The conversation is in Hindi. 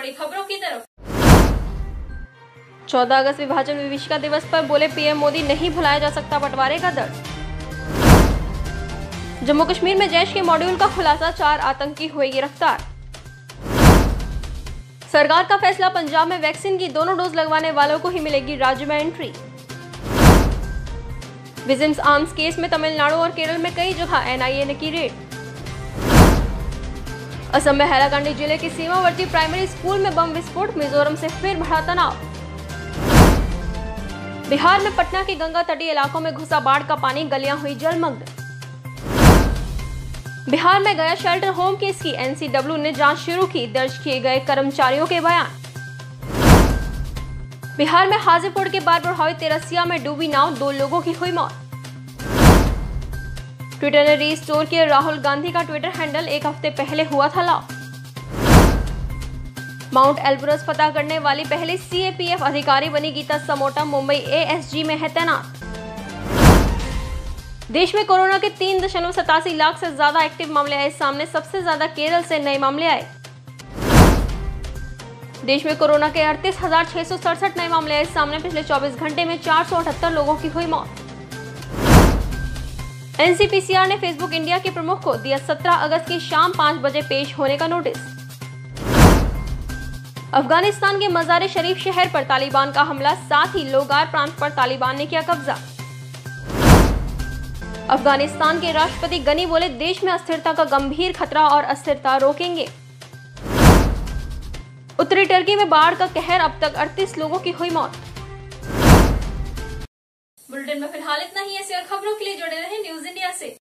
बड़ी खबरों की तरफ। 14 अगस्त विभाजन विभीषिका दिवस पर बोले पीएम मोदी, नहीं भुलाया जा सकता बंटवारे का दर्द। जम्मू कश्मीर में जैश के मॉड्यूल का खुलासा, 4 आतंकी हुए गिरफ्तार। सरकार का फैसला, पंजाब में वैक्सीन की दोनों डोज लगवाने वालों को ही मिलेगी राज्य में एंट्री। विजिम्स आर्म्स केस में तमिलनाडु और केरल में कई जगह एनआईए ने की रेड। असम में हैलाकांडी जिले के सीमावर्ती प्राइमरी स्कूल में बम विस्फोट, मिजोरम से फिर बढ़ा तनाव। बिहार में पटना के गंगा तटीय इलाकों में घुसा बाढ़ का पानी, गलियां हुई जलमग्न। बिहार में गया शेल्टर होम केस की एनसीडब्ल्यू ने जांच शुरू की, दर्ज किए गए कर्मचारियों के बयान। बिहार में हाजीपुर के बाढ़ प्रभावित तेरसिया में डूबी नाव, 2 लोगों की हुई मौत। ट्विटर ने रीस्टोर किया राहुल गांधी का ट्विटर हैंडल, 1 हफ्ते पहले हुआ था लॉक। माउंट एल्ब्रस फतह करने वाली पहली सीएपीएफ अधिकारी बनी गीता समोटा, मुंबई एएसजी में है तैनात। देश में कोरोना के 3.87 लाख से ज्यादा एक्टिव मामले आए सामने, सबसे ज्यादा केरल से नए मामले आए। देश में कोरोना के 38,667 नए मामले आए सामने, पिछले 24 घंटे में 478 लोगों की हुई मौत। एनसीपीसीआर ने फेसबुक इंडिया के प्रमुख को दिया 17 अगस्त की शाम 5 बजे पेश होने का नोटिस। अफगानिस्तान के मजार शरीफ शहर पर तालिबान का हमला, साथ ही लोगार प्रांत पर तालिबान ने किया कब्जा। अफगानिस्तान के राष्ट्रपति गनी बोले, देश में अस्थिरता का गंभीर खतरा और अस्थिरता रोकेंगे। उत्तरी टर्की में बाढ़ का कहर, अब तक 38 लोगों की हुई मौत। बुलेटिन में फिलहाल इतना ही। ऐसी और खबरों के लिए जुड़े रहें न्यूज इंडिया से।